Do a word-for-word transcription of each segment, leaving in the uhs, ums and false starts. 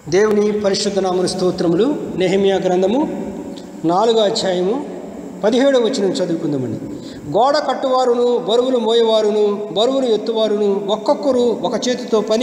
దేవుని పరిశుద్ధ నామమున స్తోత్రములు. నెహెమియా గ్రంథము నాలుగో అధ్యాయము పదిహేడవ వచనం చదువుకుందామండి. గోడ కట్టువారును బరువులు మోయవారును బరువులు ఎత్తువారును ఒక్కొక్కరు ఒక చేతితో పని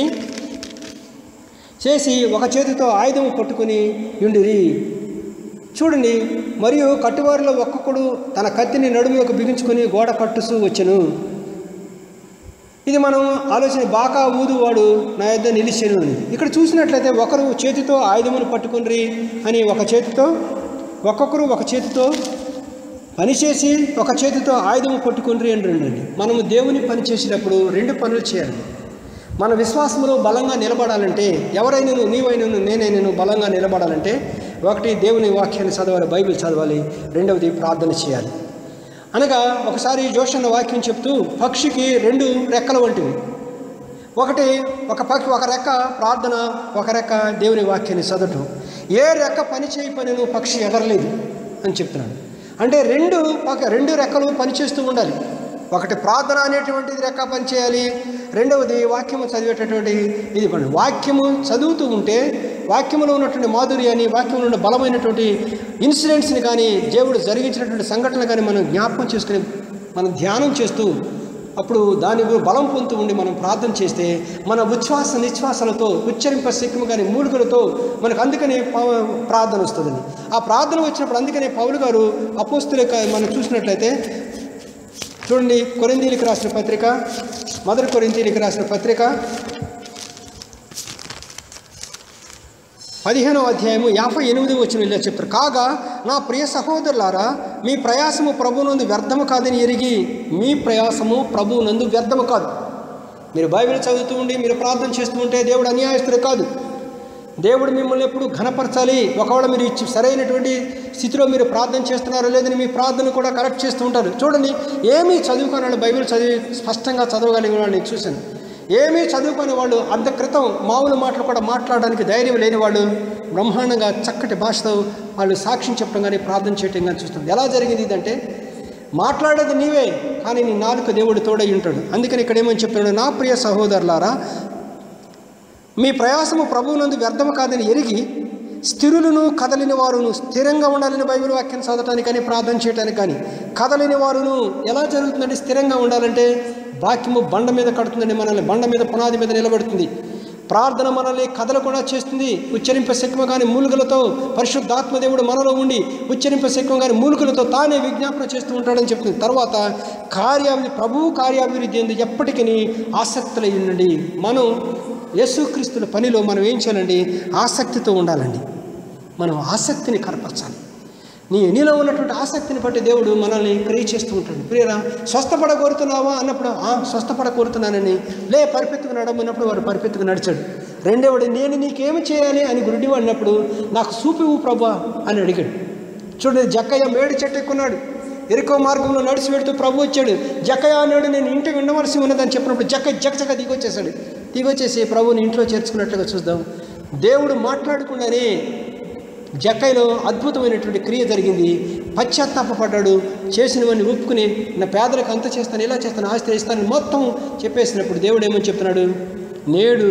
చేసి ఒక చేతితో ఆయుధము పట్టుకుని ఉండిరి. చూడండి, మరియు కట్టువారిలో ఒక్కొక్కడు తన కత్తిని నడుములకు బిగించుకొని గోడ కట్టుస్తూ వచ్చెను. ఇది మనం ఆలోచన, బాకా ఊదువాడు నా యొద్ద నిలిచెను అని. ఇక్కడ చూసినట్లయితే ఒకరు చేతితో ఆయుధమును పట్టుకుని అని, ఒక చేతితో ఒక్కొక్కరు ఒక చేతితో పనిచేసి ఒక చేతితో ఆయుధము పట్టుకుని అని రండి. మనము దేవుని పని చేసేటప్పుడు రెండు పనులు చేయాలి. మన విశ్వాసంలో బలంగా నిలబడాలంటే, ఎవరైనా నీవైనా నేనైనా బలంగా నిలబడాలంటే, ఒకటి దేవుని వాక్యాన్ని చదవాలి, బైబిల్ చదవాలి. రెండవది ప్రార్థన చేయాలి. అనగా ఒకసారి జోషన్న వాక్యం చెప్తూ, పక్షికి రెండు రెక్కలు వంటివి. ఒకటి ఒక పక్షి, ఒక రెక్క ప్రార్థన, ఒక రెక్క దేవుని వాక్యాన్ని చదవటం. ఏ రెక్క పని చేయి పని పక్షి ఎగరలేదు అని చెప్తున్నాడు. అంటే రెండు పక్క రెండు రెక్కలు పనిచేస్తూ ఉండాలి. ఒకటి ప్రార్థన అనేటువంటిది రెక్క పనిచేయాలి, రెండవది వాక్యము చదివేటటువంటి ఇది పని. వాక్యము చదువుతూ ఉంటే వాక్యములో ఉన్నటువంటి మాధుర్యాన్ని, వాక్యంలో ఉన్న బలమైనటువంటి ఇన్సిడెంట్స్ని కానీ, దేవుడు జరిగించినటువంటి సంఘటనలు కానీ మనం జ్ఞాపకం చేసుకుని మనం ధ్యానం చేస్తూ అప్పుడు దాని బలం పొందుతూ ఉండి మనం ప్రార్థన చేస్తే మన ఉచ్ఛ్వాస నిశ్వాసాలతో ఉచ్చరింప శక్తి కానీ మూలుగులతో మనకు అందుకనే ప్రార్థన వస్తుందండి. ఆ ప్రార్థన వచ్చినప్పుడు అందుకనే పౌలు గారు అపోస్తుల మనం చూసినట్లయితే చూడండి, కొరింథీయులకు రాసిన పత్రిక, మొదటి కొరింథీయులకు రాసిన పత్రిక పదిహేనవ అధ్యాయము యాభై ఎనిమిది వచ్చిన ఇలా చెప్తారు. కాగా నా ప్రియ సహోదరులారా, మీ ప్రయాసము ప్రభువునందు వ్యర్థము కాదని ఎరిగి, మీ ప్రయాసము ప్రభువునందు వ్యర్థము కాదు. మీరు బైబిల్ చదువుతూ ఉండి మీరు ప్రార్థన చేస్తూ ఉంటే దేవుడు అన్యాయస్తుడు కాదు. దేవుడు మిమ్మల్ని ఎప్పుడు ఘనపరచాలి. ఒకవేళ మీరు ఇచ్చి సరైనటువంటి స్థితిలో మీరు ప్రార్థన చేస్తున్నారో లేదని మీ ప్రార్థన కూడా కరెక్ట్ చేస్తూ ఉంటారు. చూడండి, ఏమీ చదువుకునే వాళ్ళు, బైబిల్ చదివి స్పష్టంగా చదవగలిగిన వాళ్ళని చూశాను. ఏమీ చదువుకునే వాళ్ళు, అంత క్రితం మామూలు మాటలు కూడా మాట్లాడడానికి ధైర్యం లేని వాళ్ళు బ్రహ్మాండంగా చక్కటి భాషతో వాళ్ళు సాక్ష్యం చెప్పడం కానీ ప్రార్థన చేయటం కానీ చూస్తాం. ఎలా జరిగింది ఇదంటే, మాట్లాడేది నీవే కానీ నీ నాలుక దేవుడు తోడై ఉంటాడు. అందుకని ఇక్కడ ఏమని చెప్తున్నాడు, నా ప్రియ సహోదరులారా, మీ ప్రయాసము ప్రభువునందు వ్యర్థము కాదని ఎరిగి, స్థిరులను కదలిని వారును, స్థిరంగా ఉండాలని బైబిల్ వాక్యం చదవటానికి కానీ ప్రార్థన చేయడానికి కానీ, కదలిని వారును ఎలా జరుగుతుందంటే, స్థిరంగా ఉండాలంటే వాక్యము బండ మీద కడుతుందండి, మనల్ని బండ మీద పునాది మీద నిలబెడుతుంది. ప్రార్థన మనల్ని కథలు కూడా చేస్తుంది. ఉచ్చరింప శక్మ కానీ మూలుగులతో పరిశుద్ధాత్మ దేవుడు మనలో ఉండి ఉచ్చరింప శక్మ కానీ మూలుగులతో తానే విజ్ఞాపన చేస్తూ ఉంటాడని చెప్తుంది. తర్వాత కార్యాభివృద్ధి, ప్రభువు కార్యాభివృద్ధి ఎందు ఎప్పటికీ ఆసక్తులై ఉండండి. మనం యేసుక్రీస్తుల పనిలో మనం ఏం చేయాలండి, ఆసక్తితో ఉండాలండి. మనం ఆసక్తిని కనపరచాలి. నీ నీలో ఉన్నటువంటి ఆసక్తిని బట్టి దేవుడు మనల్ని క్రియ చేస్తూ ఉంటాడు. ప్రియరా, స్వస్థపడ కోరుతున్నావా అన్నప్పుడు స్వస్థపడ కోరుతున్నానని, లే పరిపెత్తుకు నడమన్నప్పుడు వాడు పరిపెత్తుకు నడిచాడు. రెండవది, నేను నీకేమి చేయాలి అని గురుడి అన్నప్పుడు, నాకు చూపివు ప్రభా అని అడిగాడు. చూడండి, జక్కయ్య మేడి చెట్టు ఎక్కున్నాడు, ఎరుకో మార్గంలో నడిచి వెళుతూ ప్రభు వచ్చాడు. జక్కయ్య అన్నాడు, నేను ఇంటికి ఉండవలసి ఉన్నదని చెప్పినప్పుడు జక్క జక్కచక్క దిగొచ్చేసాడు. దిగొచ్చేసి ప్రభుని ఇంట్లో చేర్చుకున్నట్లుగా చూద్దాం. దేవుడు మాట్లాడకుండానే జక్కయ్యలో అద్భుతమైనటువంటి క్రియ జరిగింది. పశ్చాత్తాపడ్డాడు. చేసినవన్నీ ఒప్పుకుని, నా పేదలకు అంత చేస్తాను, ఇలా చేస్తాను, ఆస్తి ఇస్తాను మొత్తం చెప్పేసినప్పుడు దేవుడు ఏమని చెప్తున్నాడు, నేడు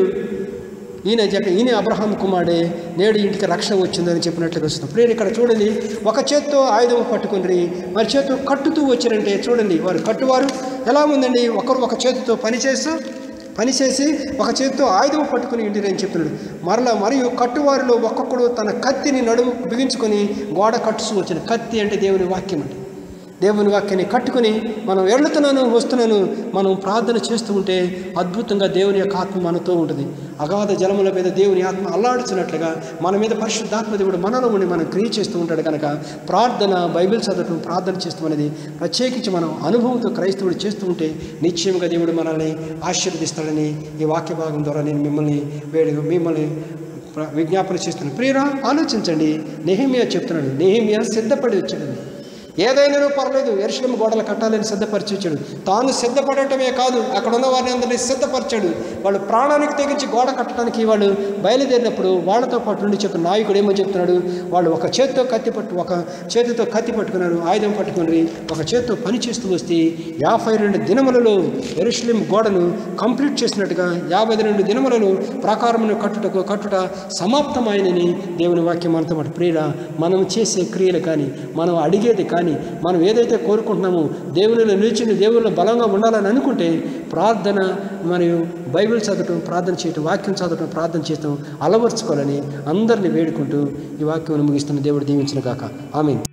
ఈయన జక్క ఈయన అబ్రహాం కుమారుడే, నేడు ఇంటికి రక్షణ వచ్చిందని చెప్పినట్లుగా వస్తుంది. ప్రియరు, ఇక్కడ చూడండి, ఒక చేత్తో ఆయుధం పట్టుకుని మరి చేతితో కట్టుతూ వచ్చారంటే చూడండి, వారు కట్టువారు ఎలా ఉందండి, ఒకరు ఒక చేతితో పనిచేస్తూ పనిచేసి ఒక చేతితో ఆయుధం పట్టుకుని ఇంటిని చెప్తున్నాడు. మరలా మరియు కట్టువారిలో ఒక్కొక్కడు తన కత్తిని నడుము బిగించుకొని గోడ కట్టుతూ వచ్చిన. కత్తి అంటే దేవుని వాక్యం అండి. దేవుని వాక్యాన్ని కట్టుకుని మనం వెళ్తున్నాను వస్తున్నాను మనం ప్రార్థన చేస్తూ ఉంటే అద్భుతంగా దేవుని యొక్క ఆత్మ మనతో ఉంటుంది. అగాధ జలముల మీద దేవుని ఆత్మ అల్లాడుతున్నట్లుగా మన మీద పరిశుద్ధాత్మ దేవుడు మనలో ఉండి మనం క్రియ చేస్తూ ఉంటాడు. కనుక ప్రార్థన, బైబిల్ చదవటం, ప్రార్థన చేస్తూ అనేది ప్రత్యేకించి మనం అనుభవంతో క్రైస్తవుడు చేస్తూ ఉంటే నిశ్చయంగా దేవుడు మనల్ని ఆశీర్వదిస్తాడని ఈ వాక్య భాగం ద్వారా నేను మిమ్మల్ని వేడి మిమ్మల్ని విజ్ఞాపన చేస్తున్నాను. ప్రియరా, ఆలోచించండి, నెహెమియా చెప్తున్నాడు, నెహెమియా సిద్ధపడి వచ్చాడండి. ఏదైనా పర్లేదు యెరూషలేము గోడలు కట్టాలని సిద్ధపరిచాడు. తాను సిద్ధపడటమే కాదు అక్కడ ఉన్న వారిని అందరినీ సిద్ధపరిచాడు. వాళ్ళు ప్రాణానికి తెగించి గోడ కట్టడానికి వాళ్ళు బయలుదేరినప్పుడు వాళ్ళతో పాటు నుండి చెప్పిన నాయకుడు ఏమో చెప్తున్నాడు, వాళ్ళు ఒక చేతితో కత్తి పట్టు ఒక చేతితో కత్తి పట్టుకున్నారు, ఆయుధం పట్టుకుని ఒక చేతితో పని చేస్తూ వస్తే యాభై రెండు దినములలో యెరూషలేము గోడను కంప్లీట్ చేసినట్టుగా యాభై రెండు దినములలో ప్రాకారమును కట్టుటకు కట్టుట సమాప్తమైనని దేవుని వాక్యం మనతో పాటు. ప్రియుల, మనం చేసే క్రియలు కానీ, మనం అడిగేది కానీ, మనం ఏదైతే కోరుకుంటున్నామో దేవునిలో నిలిచిన దేవునిలో బలంగా ఉండాలని అనుకుంటే ప్రార్థన మరియు బైబిల్ చదవటం, ప్రార్థన చేయటం, వాక్యం చదవటం, ప్రార్థన చేయటం అలవర్చుకోవాలని అందరినీ వేడుకుంటూ ఈ వాక్యం ముగిస్తున్న దేవుడు దీవించిన కాక. ఆమేన్.